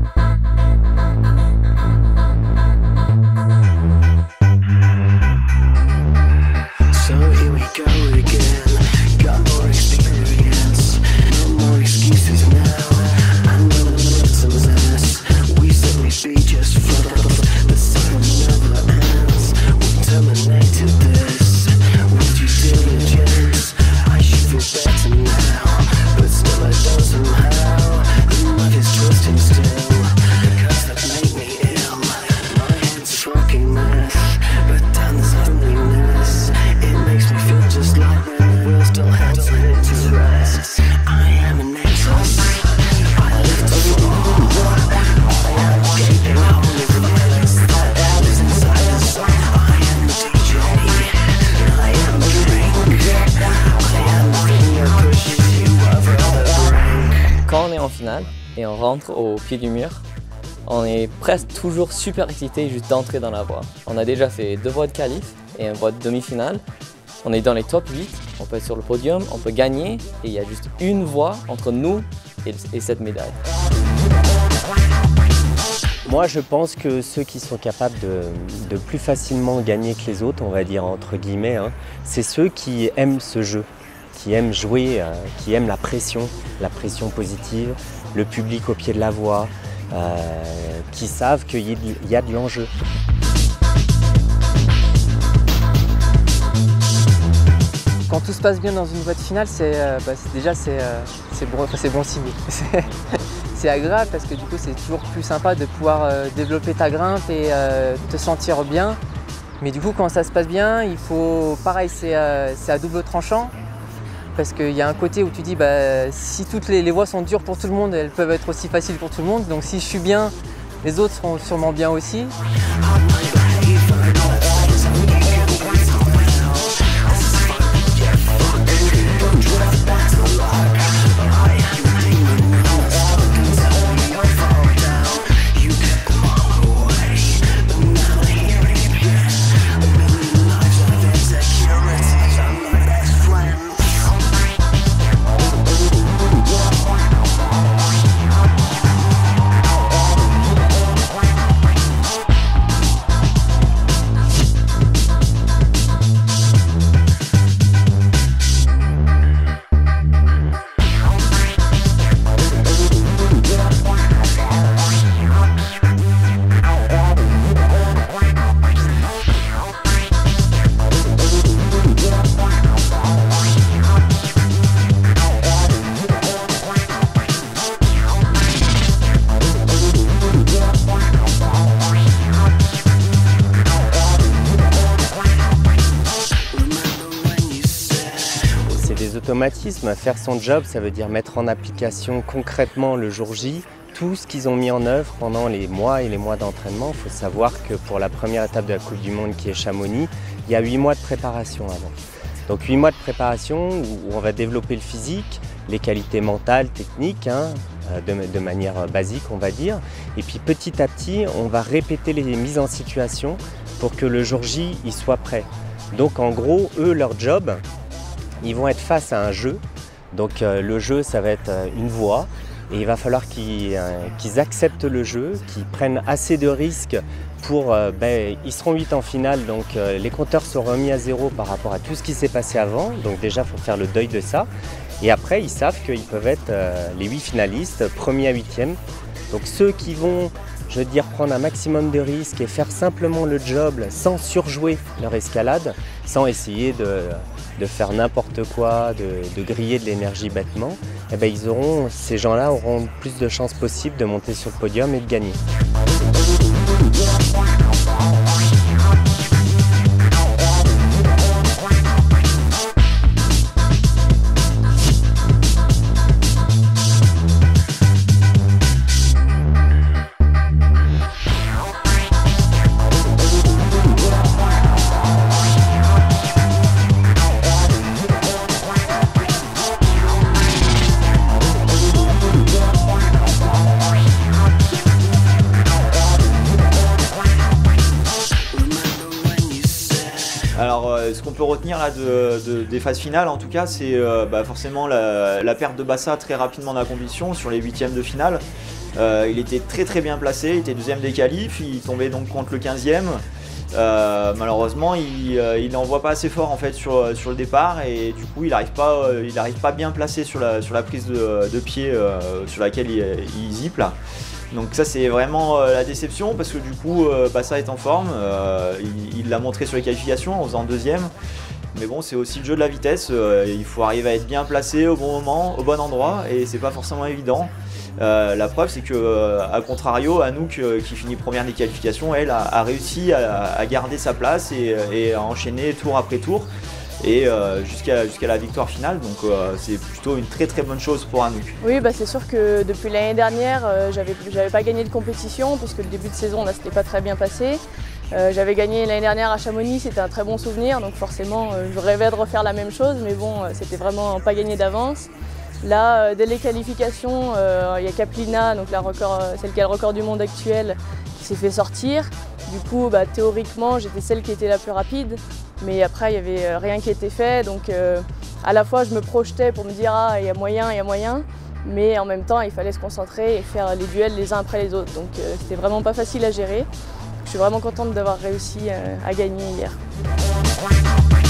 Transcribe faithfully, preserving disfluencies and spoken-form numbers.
Quand on est en finale et on rentre au pied du mur, on est presque toujours super excité juste d'entrer dans la voie. On a déjà fait deux voies de qualif et une voie de demi-finale. On est dans les top huit, on peut être sur le podium, on peut gagner et il y a juste une voie entre nous et, et cette médaille. Moi, je pense que ceux qui sont capables de, de plus facilement gagner que les autres, on va dire entre guillemets, hein, c'est ceux qui aiment ce jeu, qui aiment jouer, euh, qui aiment la pression, la pression positive, le public au pied de la voie, euh, qui savent qu'il y a de l'enjeu. Quand tout se passe bien dans une voie de finale, c'est euh, bah, déjà c'est euh, bon, bon signe. C'est agréable parce que du coup c'est toujours plus sympa de pouvoir euh, développer ta grimpe et euh, te sentir bien. Mais du coup quand ça se passe bien, il faut, pareil, c'est euh, à double tranchant. Parce qu'il y a un côté où tu dis, bah, si toutes les, les voies sont dures pour tout le monde, elles peuvent être aussi faciles pour tout le monde. Donc si je suis bien, les autres seront sûrement bien aussi. Automatisme, faire son job, ça veut dire mettre en application concrètement le jour J tout ce qu'ils ont mis en œuvre pendant les mois et les mois d'entraînement. Il faut savoir que pour la première étape de la Coupe du Monde qui est Chamonix, il y a huit mois de préparation avant. Donc huit mois de préparation où on va développer le physique, les qualités mentales, techniques, hein, de, de manière basique on va dire. Et puis petit à petit, on va répéter les mises en situation pour que le jour J il soit prêt. Donc en gros, eux, leur job, ils vont être face à un jeu, donc euh, le jeu ça va être euh, une voie et il va falloir qu'ils euh, qu'ils acceptent le jeu, qu'ils prennent assez de risques pour, euh, ben, ils seront huit en finale, donc euh, les compteurs sont remis à zéro par rapport à tout ce qui s'est passé avant, donc déjà il faut faire le deuil de ça et après ils savent qu'ils peuvent être euh, les huit finalistes, premier à huitième, donc ceux qui vont, je veux dire, prendre un maximum de risques et faire simplement le job sans surjouer leur escalade, sans essayer de de faire n'importe quoi, de, de griller de l'énergie bêtement, eh ben ils auront, ces gens-là auront plus de chances possibles de monter sur le podium et de gagner. Alors euh, ce qu'on peut retenir là de, de, des phases finales en tout cas c'est euh, bah, forcément la, la perte de Bassa très rapidement dans la compétition sur les huitièmes de finale. Euh, il était très très bien placé, il était deuxième des qualifs, il tombait donc contre le quinzième. Euh, malheureusement, il euh, n'envoie pas assez fort en fait sur, sur le départ et du coup il n'arrive pas, euh, il arrive pas bien placé sur la, sur la prise de, de pied euh, sur laquelle il, il zippe là. Donc ça c'est vraiment euh, la déception parce que du coup euh, Bassa est en forme, euh, il l'a montré sur les qualifications en faisant deuxième. Mais bon, c'est aussi le jeu de la vitesse, euh, il faut arriver à être bien placé au bon moment, au bon endroit et c'est pas forcément évident. Euh, la preuve c'est que euh, à contrario, Anouk euh, qui finit première des qualifications, elle a, a réussi à, à garder sa place et, et à enchaîner tour après tour et euh, jusqu'à jusqu'à la victoire finale, donc euh, c'est plutôt une très très bonne chose pour Anouk. Oui, bah, c'est sûr que depuis l'année dernière, euh, j'avais j'avais pas gagné de compétition puisque le début de saison là c'était pas très bien passé. Euh, j'avais gagné l'année dernière à Chamonix, c'était un très bon souvenir, donc forcément euh, je rêvais de refaire la même chose, mais bon, euh, c'était vraiment pas gagné d'avance. Là, euh, dès les qualifications, euh, il y a Kaplina, donc la record, celle qui a le record du monde actuel, qui s'est fait sortir. Du coup, bah, théoriquement, j'étais celle qui était la plus rapide, mais après, il n'y avait rien qui était fait. Donc, euh, à la fois, je me projetais pour me dire « Ah, il y a moyen, il y a moyen », mais en même temps, il fallait se concentrer et faire les duels les uns après les autres. Donc, euh, c'était vraiment pas facile à gérer. Je suis vraiment contente d'avoir réussi euh, à gagner hier.